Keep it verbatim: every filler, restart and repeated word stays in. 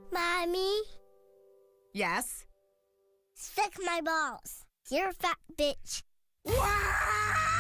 Mommy, Yes? suck my balls. You're a fat bitch. Wow!